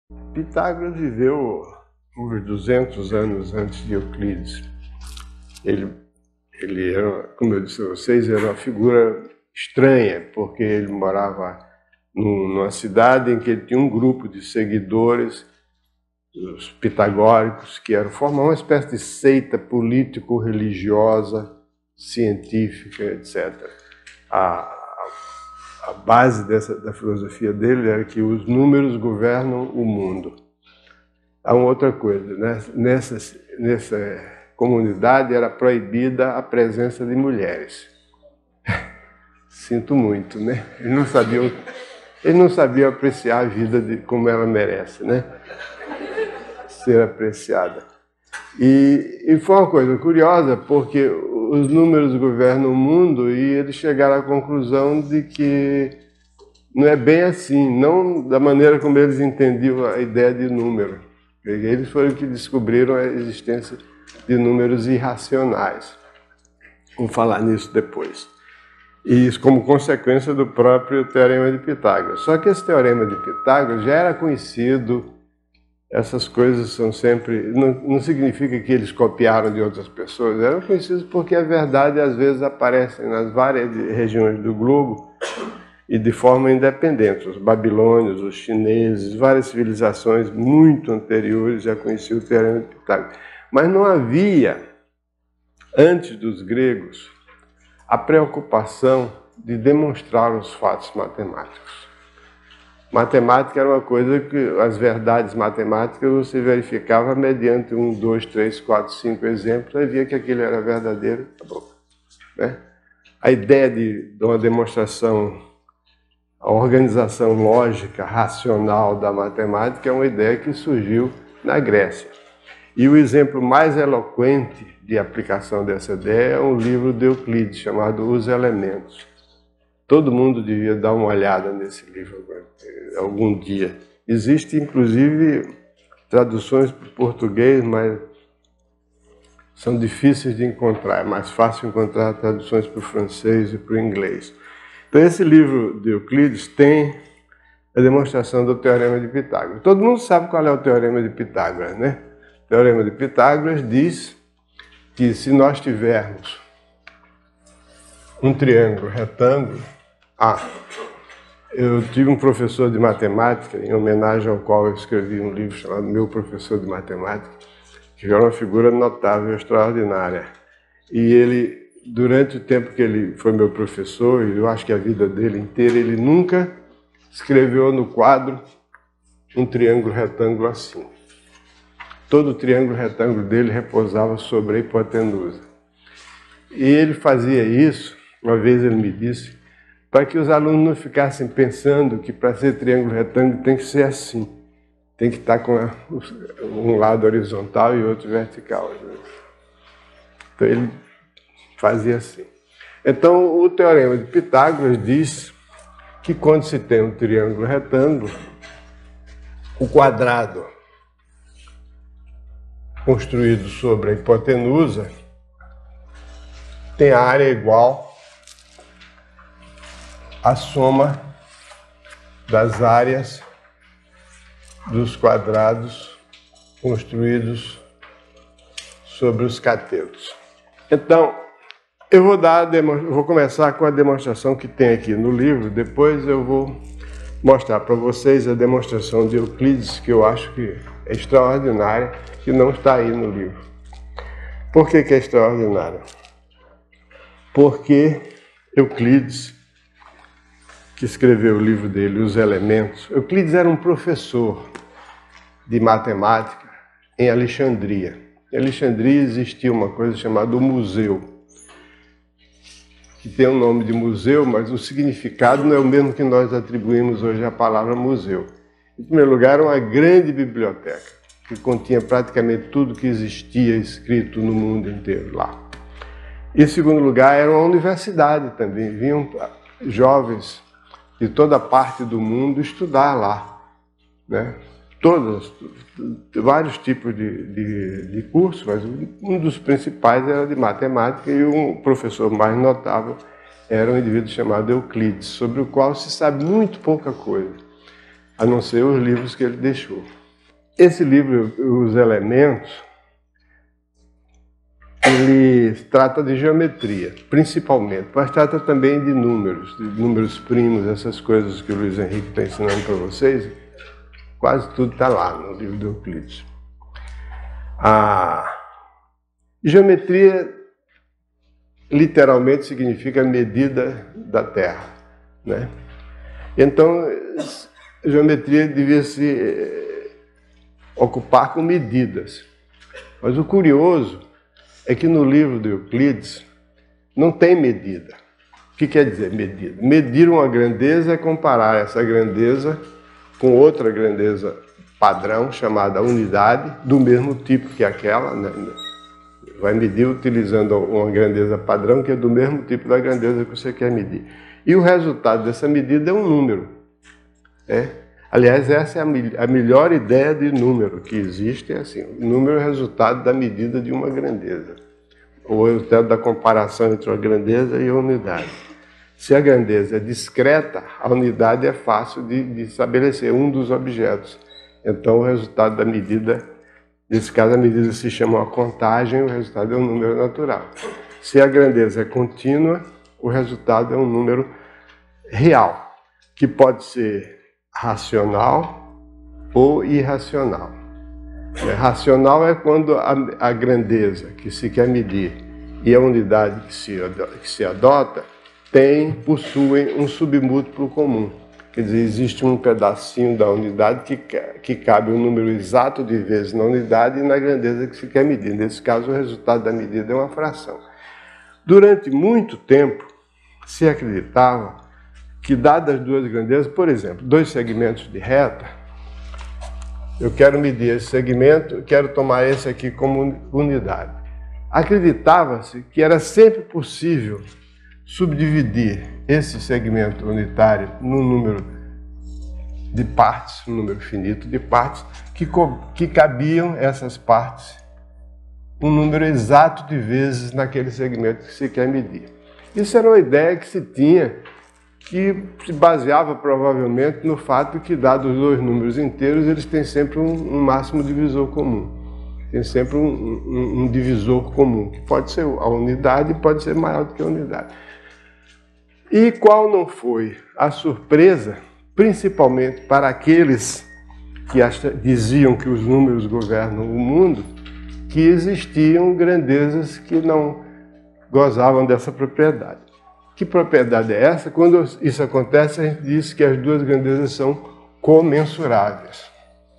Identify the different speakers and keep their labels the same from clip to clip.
Speaker 1: Pitágoras viveu uns 200 anos antes de Euclides. Ele era, como eu disse a vocês, era uma figura estranha, porque ele morava numa cidade em que ele tinha um grupo de seguidores, os pitagóricos, que eram formar uma espécie de seita político-religiosa, científica, etc. A base da filosofia dele era que os números governam o mundo. Há uma outra coisa, né? Nessa comunidade era proibida a presença de mulheres. Sinto muito, né? Eles não sabiam apreciar a vida como ela merece, né? Ser apreciada. E foi uma coisa curiosa, porque os números governam o mundo e eles chegaram à conclusão de que não é bem assim, não da maneira como eles entendiam a ideia de número. Eles foram que descobriram a existência de números irracionais. Vamos falar nisso depois. E isso como consequência do próprio Teorema de Pitágoras. Só que esse Teorema de Pitágoras já era conhecido. Essas coisas são sempre... Não significa que eles copiaram de outras pessoas, eram conhecidos porque a verdade às vezes aparece nas várias regiões do globo e de forma independente. Os babilônios, os chineses, várias civilizações muito anteriores já conheciam o Teorema de Pitágoras. Mas não havia, antes dos gregos, a preocupação de demonstrar os fatos matemáticos. Matemática era uma coisa que as verdades matemáticas você verificava mediante 1, 2, 3, 4, 5 exemplos e via que aquilo era verdadeiro, acabou. Né? A ideia de uma demonstração, a organização lógica, racional da matemática é uma ideia que surgiu na Grécia. E o exemplo mais eloquente de aplicação dessa ideia é um livro de Euclides chamado Os Elementos. Todo mundo devia dar uma olhada nesse livro algum dia. Existem, inclusive, traduções para o português, mas são difíceis de encontrar. É mais fácil encontrar traduções para o francês e para o inglês. Então, esse livro de Euclides tem a demonstração do Teorema de Pitágoras. Todo mundo sabe qual é o Teorema de Pitágoras, né? O Teorema de Pitágoras diz que se nós tivermos um triângulo retângulo, eu tive um professor de matemática, em homenagem ao qual eu escrevi um livro chamado Meu Professor de Matemática, que era uma figura notável, extraordinária. E ele, durante o tempo que ele foi meu professor, e eu acho que a vida dele inteira, ele nunca escreveu no quadro um triângulo retângulo assim. Todo o triângulo retângulo dele repousava sobre a hipotenusa. E ele fazia isso, uma vez ele me disse, para que os alunos não ficassem pensando que para ser triângulo retângulo tem que ser assim. Tem que estar com um lado horizontal e outro vertical. Então ele fazia assim. Então o Teorema de Pitágoras diz que quando se tem um triângulo retângulo, o quadrado construído sobre a hipotenusa tem a área igual à soma das áreas dos quadrados construídos sobre os catetos. Então, eu vou começar com a demonstração que tem aqui no livro, depois eu vou mostrar para vocês a demonstração de Euclides, que eu acho que é extraordinária, que não está aí no livro. Por que é extraordinária? Porque Euclides, que escreveu o livro dele, Os Elementos, Euclides era um professor de matemática em Alexandria. Em Alexandria existia uma coisa chamada o museu, que tem o nome de museu, mas o significado não é o mesmo que nós atribuímos hoje à palavra museu. Em primeiro lugar, era uma grande biblioteca, que continha praticamente tudo que existia escrito no mundo inteiro lá. E, em segundo lugar, era uma universidade também. Vinham jovens de toda parte do mundo estudar lá, né? Vários tipos de cursos, mas um dos principais era de matemática e um professor mais notável era um indivíduo chamado Euclides, sobre o qual se sabe muito pouca coisa. a não ser os livros que ele deixou. Esse livro, Os Elementos, ele trata de geometria, principalmente, mas trata também de números primos, essas coisas que o Luiz Henrique está ensinando para vocês. Quase tudo está lá no livro de Euclides. A geometria literalmente significa medida da Terra, né? Então, a geometria devia se ocupar com medidas. Mas o curioso é que no livro de Euclides não tem medida. O que quer dizer medida? Medir uma grandeza é comparar essa grandeza com outra grandeza padrão, chamada unidade, do mesmo tipo que aquela, né? Vai medir utilizando uma grandeza padrão que é do mesmo tipo da grandeza que você quer medir. E o resultado dessa medida é um número. Aliás, essa é a melhor ideia de número que existe, é assim, o número é o resultado da medida de uma grandeza, ou o resultado da comparação entre a grandeza e a unidade. Se a grandeza é discreta, a unidade é fácil de estabelecer, um dos objetos. Então, o resultado da medida, nesse caso, a medida se chama uma contagem, o resultado é um número natural. Se a grandeza é contínua, o resultado é um número real, que pode ser racional ou irracional. Racional é quando a grandeza que se quer medir e a unidade que se adota possuem um submúltiplo comum. Quer dizer, existe um pedacinho da unidade que cabe um número exato de vezes na unidade e na grandeza que se quer medir. Nesse caso, o resultado da medida é uma fração. Durante muito tempo, se acreditava que, dadas as duas grandezas, por exemplo, dois segmentos de reta, eu quero medir esse segmento, quero tomar esse aqui como unidade. Acreditava-se que era sempre possível subdividir esse segmento unitário num número de partes, um número finito de partes, que cabiam essas partes um número exato de vezes naquele segmento que se quer medir. Isso era uma ideia que se tinha, que se baseava provavelmente no fato que, dados os dois números inteiros, eles têm sempre um máximo divisor comum. Tem sempre um divisor comum, que pode ser a unidade e pode ser maior do que a unidade. E qual não foi a surpresa, principalmente para aqueles que diziam que os números governam o mundo, que existiam grandezas que não gozavam dessa propriedade. Que propriedade é essa? Quando isso acontece, a gente diz que as duas grandezas são comensuráveis.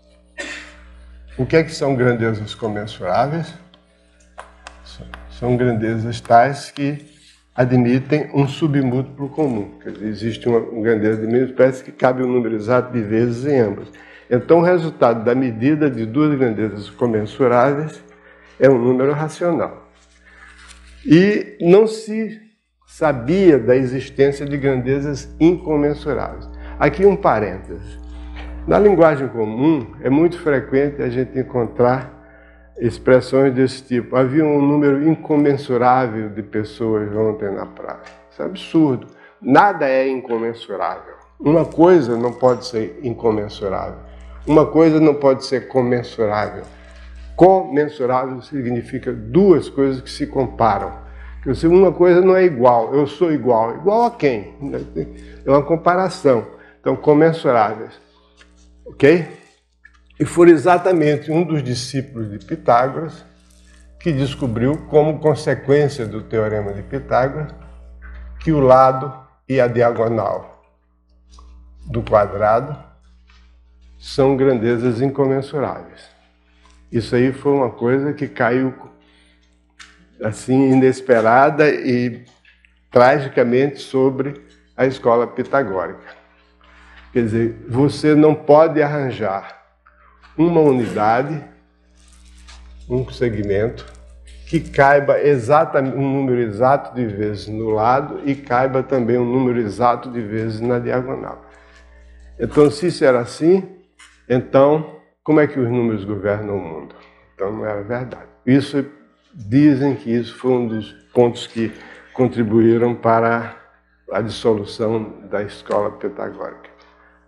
Speaker 1: O que é que são grandezas comensuráveis? São grandezas tais que admitem um submúltiplo comum. Quer dizer, existe uma grandeza de mesma espécie que cabe um número exato de vezes em ambas. Então, o resultado da medida de duas grandezas comensuráveis é um número racional. E não se sabia da existência de grandezas incomensuráveis. Aqui um parêntese. Na linguagem comum, é muito frequente a gente encontrar expressões desse tipo. Havia um número incomensurável de pessoas ontem na praia. Isso é absurdo. Nada é incomensurável. Uma coisa não pode ser incomensurável. Uma coisa não pode ser comensurável. Comensurável significa duas coisas que se comparam. Uma coisa não é igual, eu sou igual. Igual a quem? É uma comparação. Então, comensuráveis. Ok? E foi exatamente um dos discípulos de Pitágoras que descobriu, como consequência do teorema de Pitágoras, que o lado e a diagonal do quadrado são grandezas incomensuráveis. Isso aí foi uma coisa que caiu assim inesperada e tragicamente sobre a escola pitagórica. Quer dizer, você não pode arranjar uma unidade, um segmento, que caiba exatamente um número exato de vezes no lado e caiba também um número exato de vezes na diagonal. Então, se isso era assim, então, como é que os números governam o mundo? Então, não era verdade. Dizem que isso foi um dos pontos que contribuíram para a dissolução da escola pitagórica.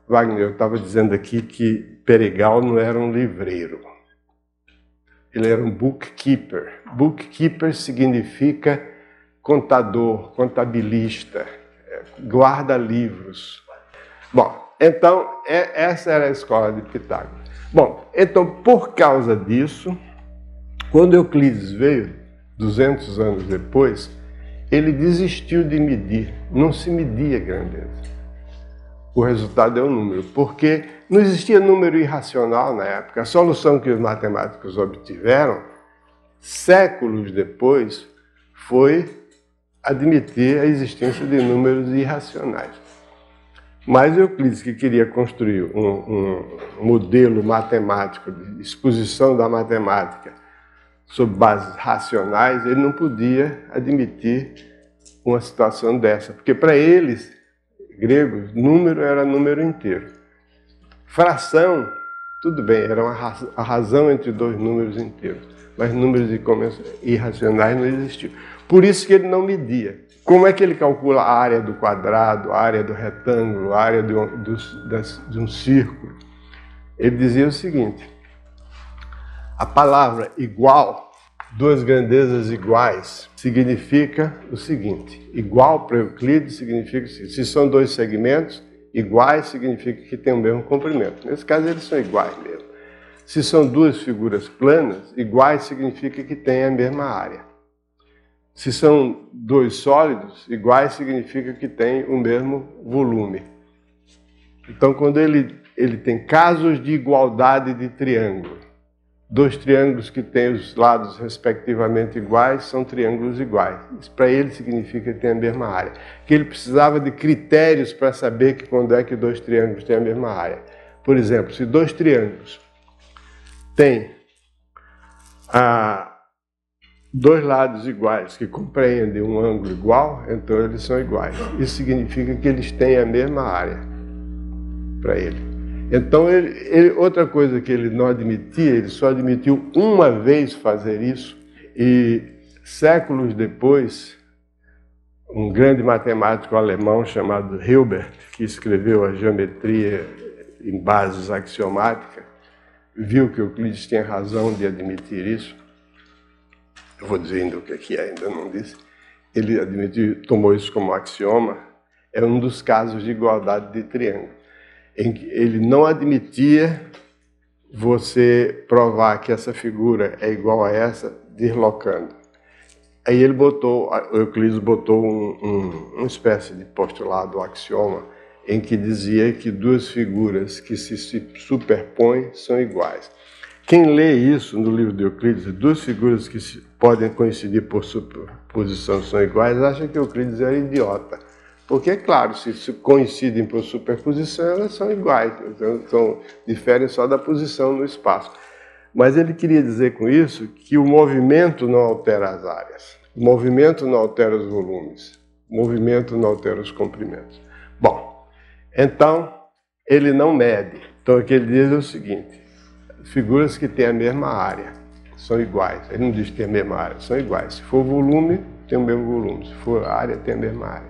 Speaker 1: Wagner, eu estava dizendo aqui que Perigal não era um livreiro. Ele era um bookkeeper. Bookkeeper significa contador, contabilista, guarda livros. Bom, então, essa era a escola de Pitágoras. Bom, então, por causa disso, quando Euclides veio, 200 anos depois, ele desistiu de medir, não se media grandeza. O resultado é o número, porque não existia número irracional na época. A solução que os matemáticos obtiveram, séculos depois, foi admitir a existência de números irracionais. Mas Euclides, que queria construir um modelo matemático de exposição da matemática sob bases racionais, ele não podia admitir uma situação dessa, porque para eles, gregos, número era número inteiro. Fração, tudo bem, era a razão entre dois números inteiros, mas números irracionais não existiam. Por isso que ele não media. Como é que ele calcula a área do quadrado, a área do retângulo, a área de um círculo? Ele dizia o seguinte: a palavra igual, duas grandezas iguais, significa o seguinte. Igual para Euclides significa o seguinte: se são dois segmentos, iguais significa que tem o mesmo comprimento. Nesse caso, eles são iguais mesmo. Se são duas figuras planas, iguais significa que tem a mesma área. Se são dois sólidos, iguais significa que tem o mesmo volume. Então, quando ele tem casos de igualdade de triângulo, dois triângulos que têm os lados respectivamente iguais são triângulos iguais. Isso para ele significa que tem a mesma área. Que ele precisava de critérios para saber que quando é que dois triângulos têm a mesma área. Por exemplo, se dois triângulos têm dois lados iguais que compreendem um ângulo igual, então eles são iguais. Isso significa que eles têm a mesma área para ele. Então, outra coisa que ele não admitia, ele só admitiu uma vez fazer isso, e séculos depois, um grande matemático alemão chamado Hilbert, que escreveu a geometria em bases axiomáticas, viu que Euclides tinha razão de admitir isso. Eu vou dizer ainda o que ainda não disse. Ele admitiu, tomou isso como axioma. É um dos casos de igualdade de triângulo, em que ele não admitia você provar que essa figura é igual a essa deslocando. Aí Euclides botou uma espécie de postulado, axioma, em que dizia que duas figuras que se superpõem são iguais. Quem lê isso no livro de Euclides, duas figuras que podem coincidir por superposição são iguais, acha que Euclides era idiota. Porque, é claro, se coincidem por superposição, elas são iguais, então diferem só da posição no espaço. Mas ele queria dizer com isso que o movimento não altera as áreas, o movimento não altera os volumes, o movimento não altera os comprimentos. Bom, então ele não mede. Então o que ele diz é o seguinte: figuras que têm a mesma área são iguais. Ele não diz que tem a mesma área, são iguais. Se for volume, tem o mesmo volume. Se for área, tem a mesma área.